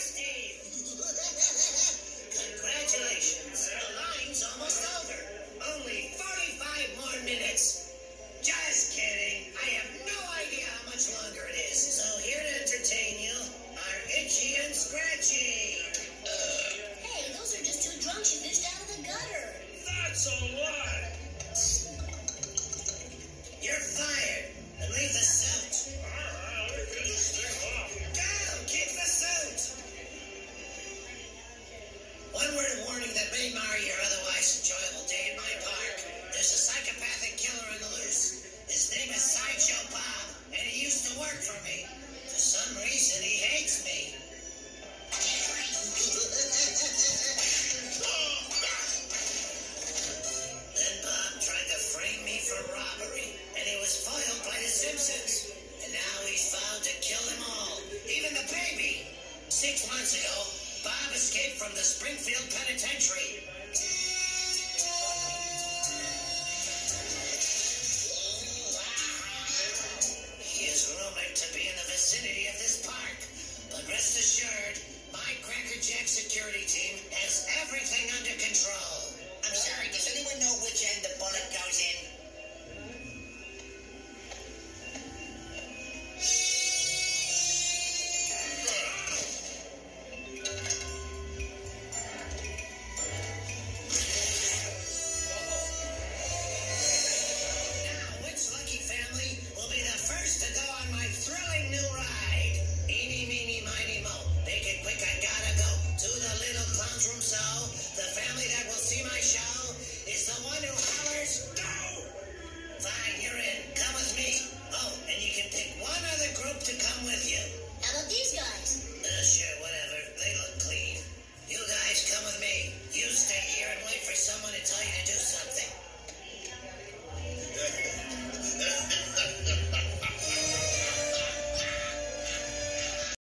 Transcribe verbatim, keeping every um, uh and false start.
Steve. Congratulations. The line's almost over. Only forty-five more minutes. Just kidding. I have no idea how much longer it is. So here to entertain you are Itchy and Scratchy. Uh, hey, those are just two drunks you fished out of the gutter. That's a lot. You're fired. And leave the suit. All right, let me get this thing off. Go! Keep the suit! One word of warning that may mar your otherwise enjoyable day in my park. There's a psychopathic killer on the loose. His name is Sideshow Bob, and he used to work for me. For some reason, he hates me. Then Bob tried to frame me for robbery, and he was foiled by the Simpsons. And now he's vowed to kill them all, even the baby. Six months ago, Bob escaped from the Springfield Penitentiary.